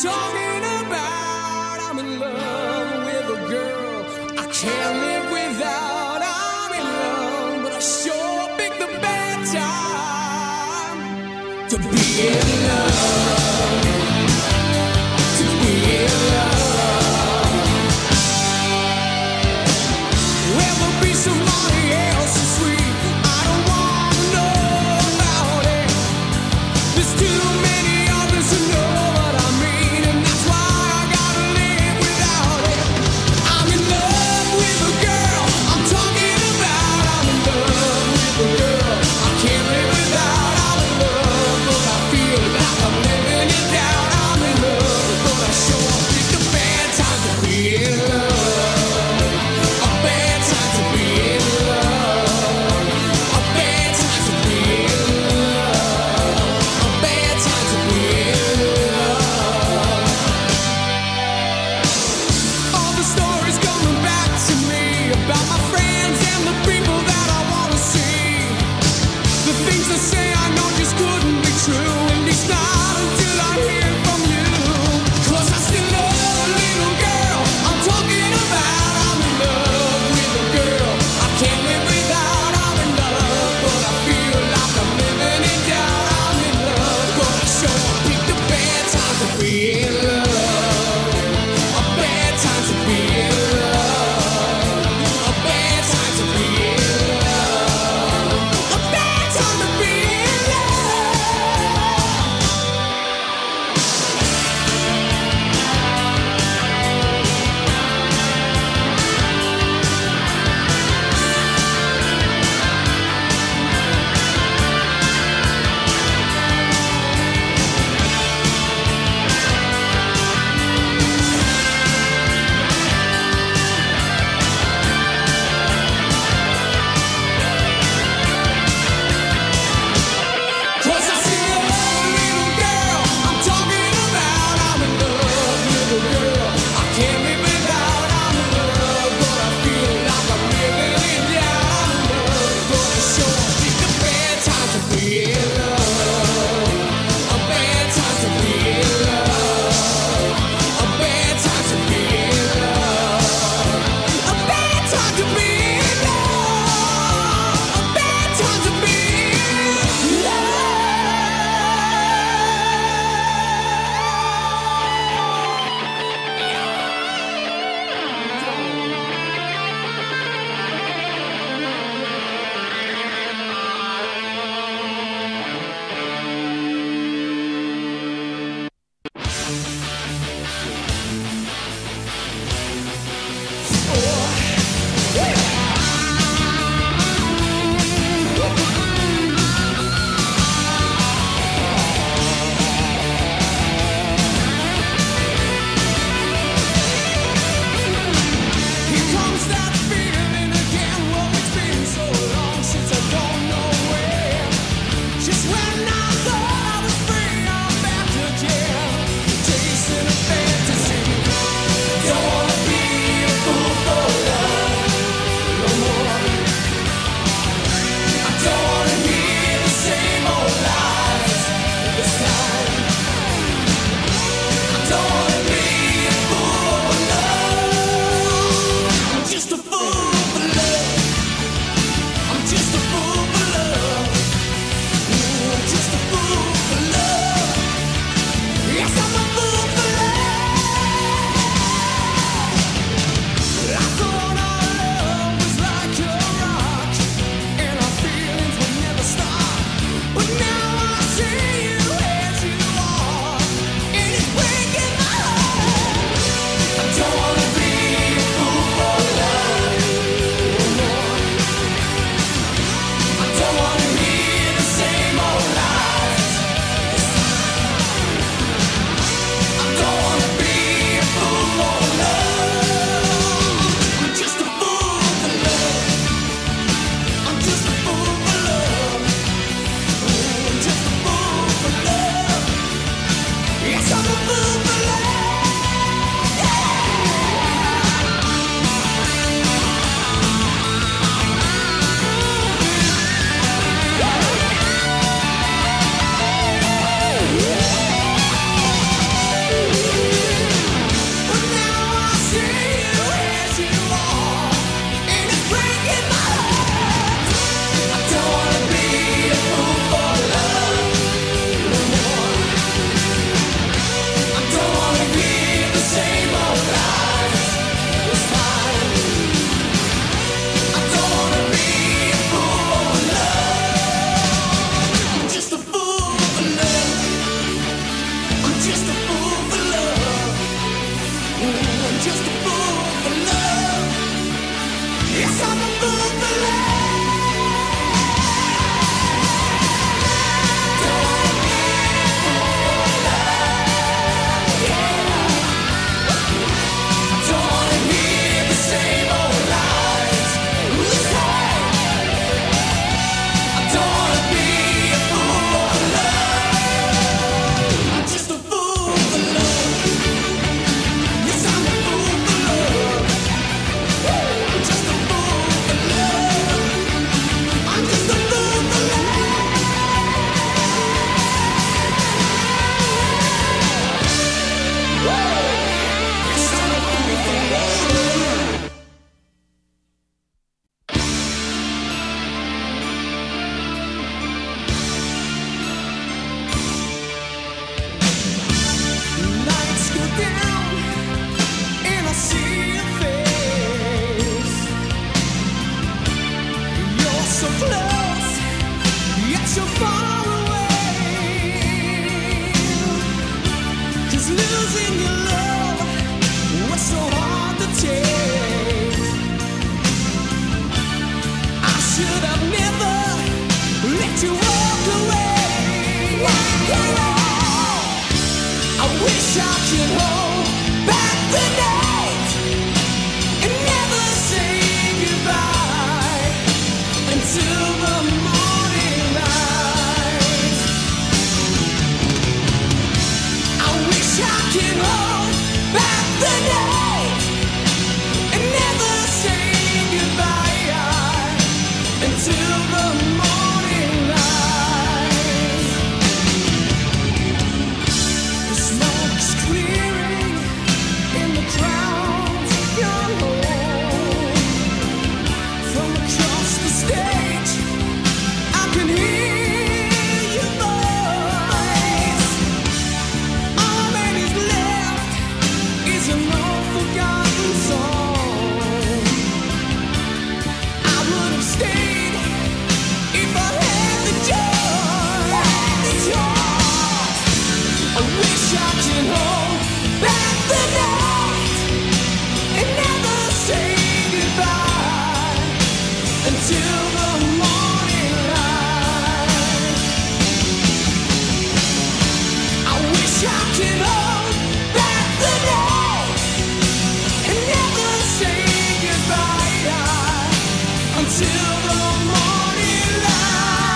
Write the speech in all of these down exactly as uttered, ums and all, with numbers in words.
talking about I'm in love with a girl I can't live without. I'm in love, but I sure picked the bad time to be in love, to be in love. Will there be somebody else so sweet? I don't wanna know about it. There's too many others to know what I mean, and that's why I gotta live without it. I'm in love with a girl I'm talking about. I'm in love with a girl I can't live without. I'm in love, but I feel like I'm living it down. I'm in love, but I sure picked a bad time to be in love. A bad time to be in love. A bad time to be in love. A bad time to be in love. All the stories coming back to me about my friends and the people that I wanna see. The things I say I know just couldn't be true, at least not until I hear from you. 'Cause I still love a little girl I'm talking about. I'm in love with a girl I can't live without. I'm in love, but I feel like I'm living it down. I'm in love, but I sure picked a bad time to be in love. A bad time to be in love. A bad time to be in love. A bad time to be in so far away. 'Cause losing your love was so hard to take. I should have never let you walk away. Walk away. I wish I could hold back the night and never say goodbye until the morning light. I wish I could hold back the night and never say goodbye until the morning light. The smoke's clearing in the crowds of your home. From across the stage, I can hear your voice. All that is left is an unforgotten song. I would have stayed if I had the joy. The joy. I wish I could hold back the night and never say goodbye until the morning light. I wish I could hold back the night and never say goodbye until the morning light.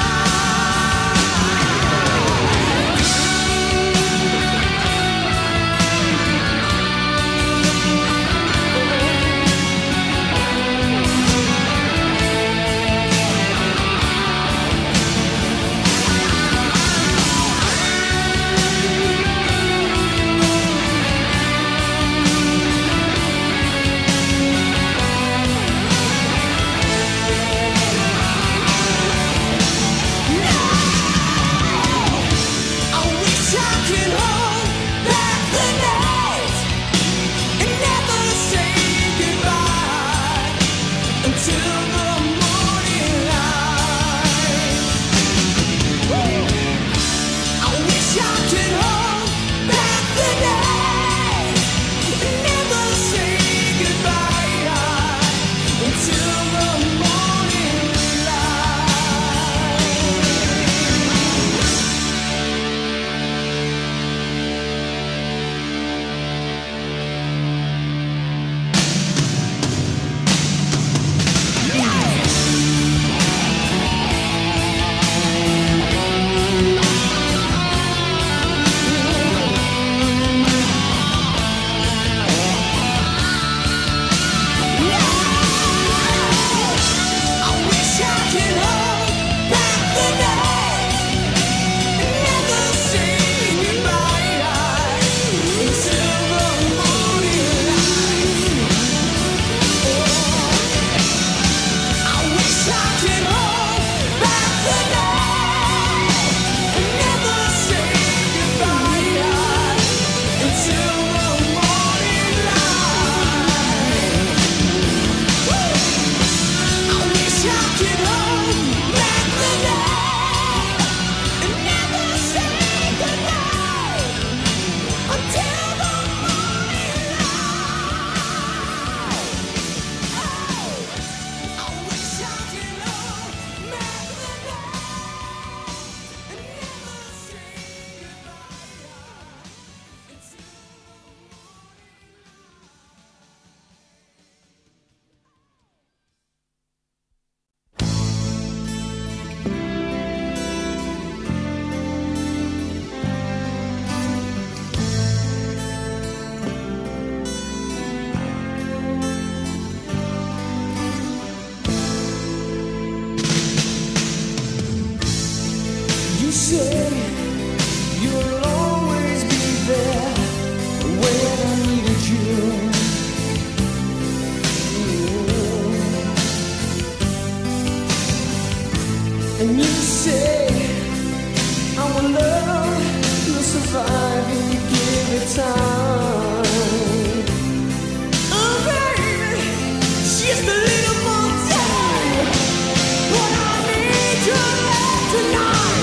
I wish I could hold back the night and never say goodbye until the morning light. I wish I could hold back the night and never say goodbye until the morning light. I wish I could hold back the night and never say goodbye until the morning light. I wish I could hold back the night and never say goodbye until the morning light. I wish I could hold back the night and never say goodbye until the morning light. I wish I could hold back the night and never say goodbye until you say you'll always be there when I needed you. And you say our love will survive if you give it time. Oh baby, just a little more time. What I need your love tonight.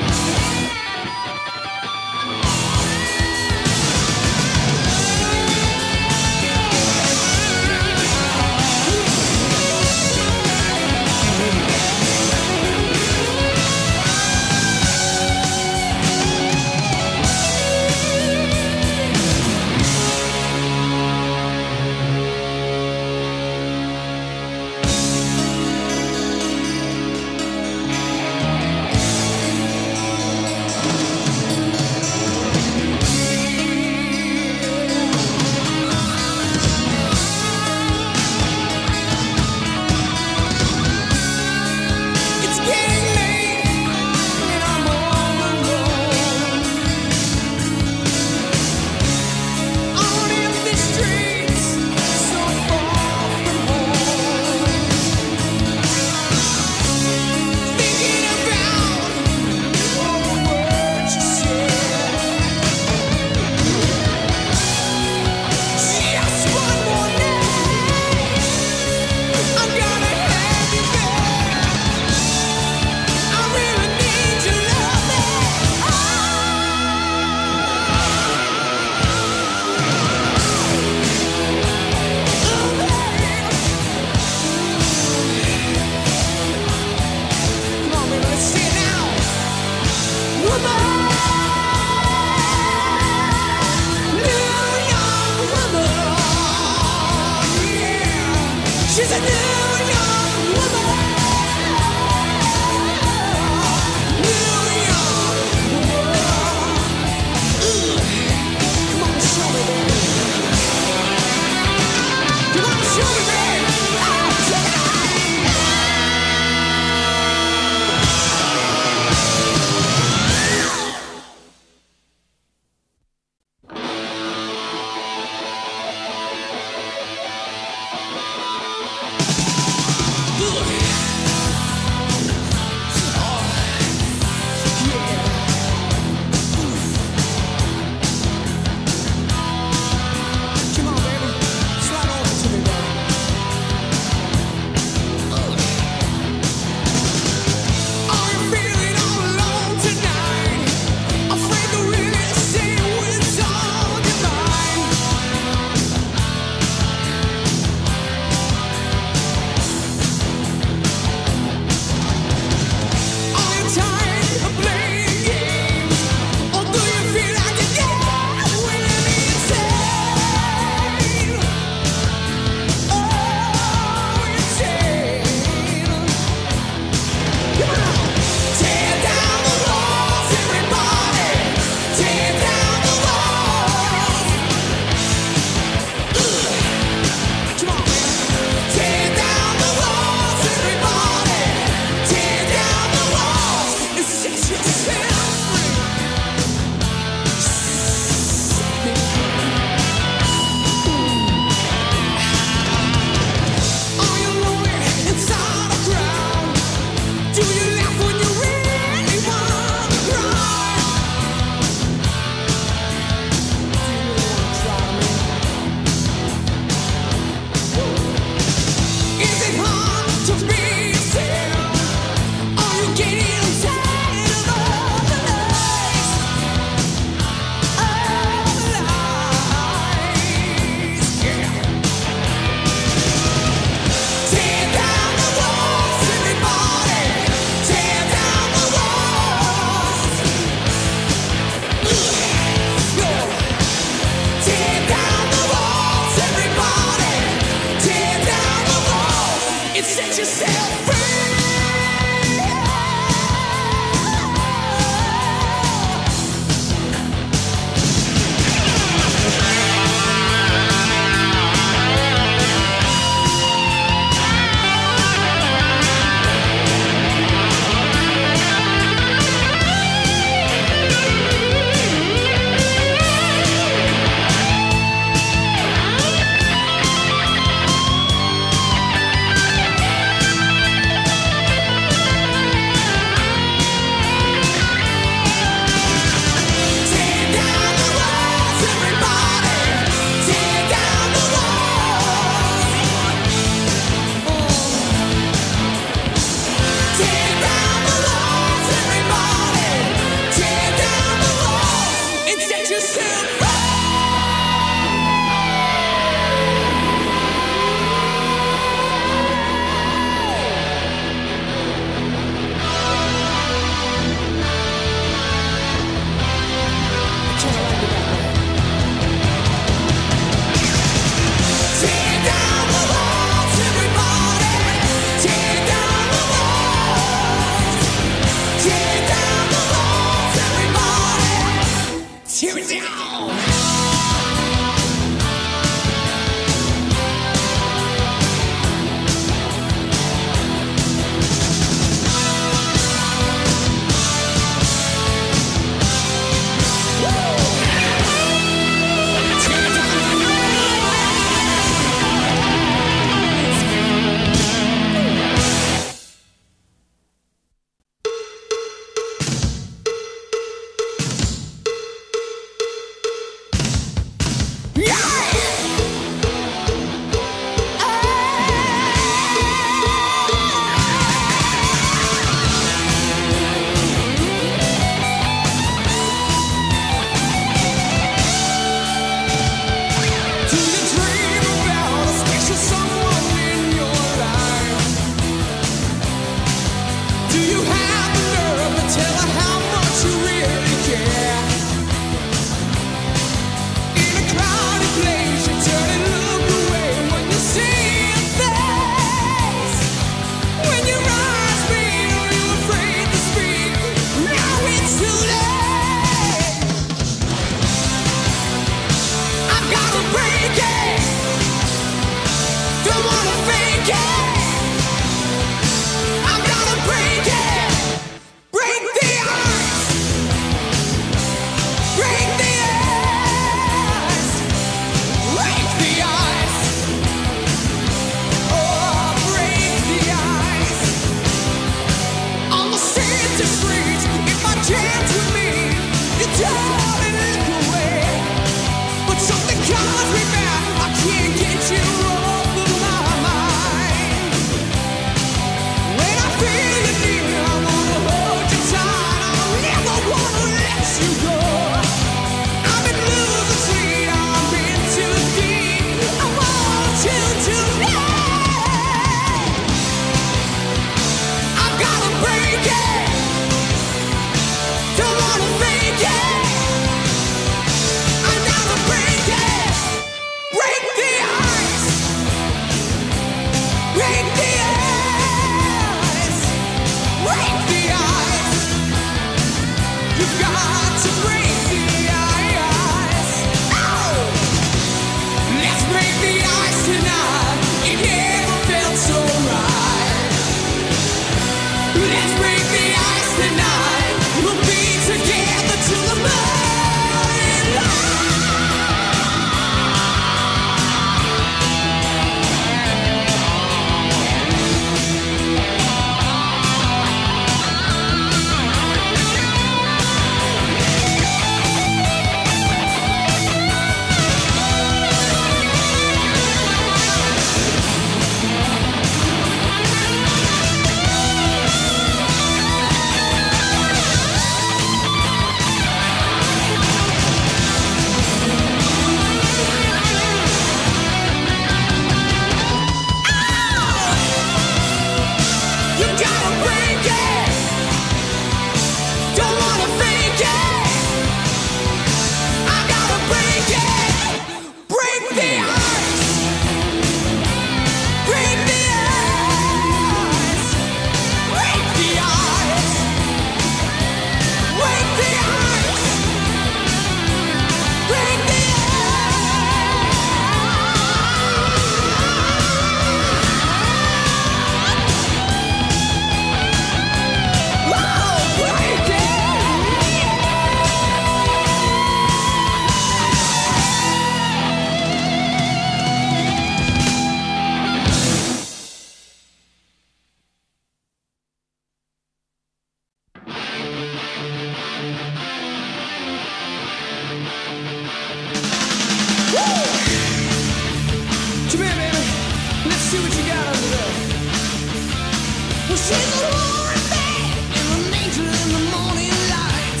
She's a roaring bad and an angel in the morning light.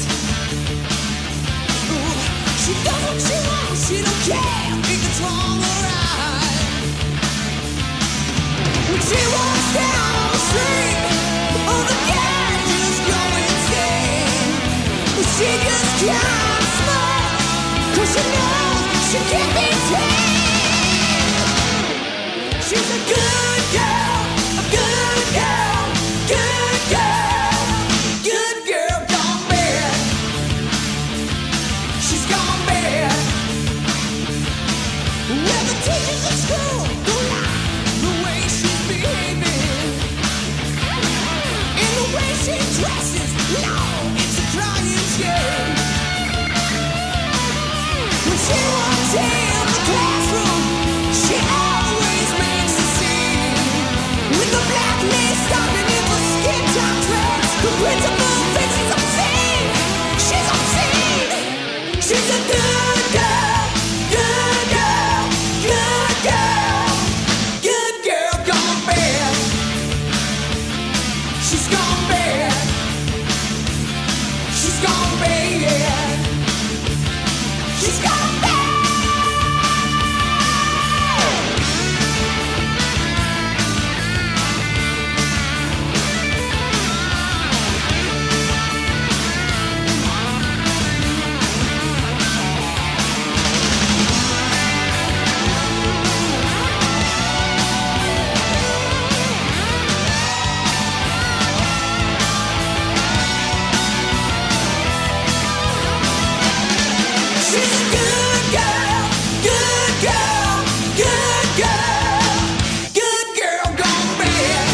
Ooh, she does what she wants, she don't care if it's wrong or right. When she walks down on the street, oh, the guys just go insane. She just can't smile, 'cause she knows she can't be tamed. She's a good girl, a good girl, good girl, good girl gone bad. She's gone bad. Well, the teachers at school don't like the way she's behaving, and the way she dresses, Lord, it's a crying shame. When she walks in the classroom, she always makes a scene. With the black lace stockings and the skin-tight dress, the principal thinks she's obscene. She's obscene. She's a good girl, good girl, good girl, good girl gone bad. She's gone bad. She's gone bad. She's gone bad. She's a good girl, good girl, good girl, good girl gone bad.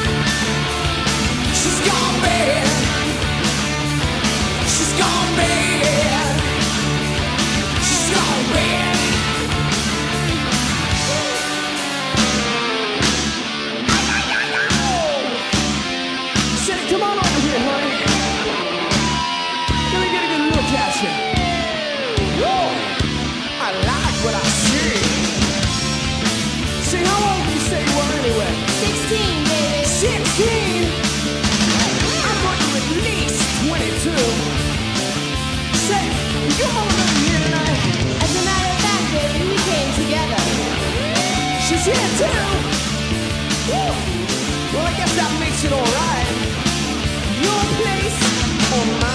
She's gone bad. She's gone bad. She's gone bad. Say, come on over here, honey. Let me get a good look at you. Whoa, I like what I see. See, how old did you say you were anyway? Sixteen, baby. Sixteen? I thought you were at least twenty-two. Say, is your mama living here tonight? As a matter of fact, baby, we came together. She's here too. Woo. Well, I guess that makes it all right. Your place or mine?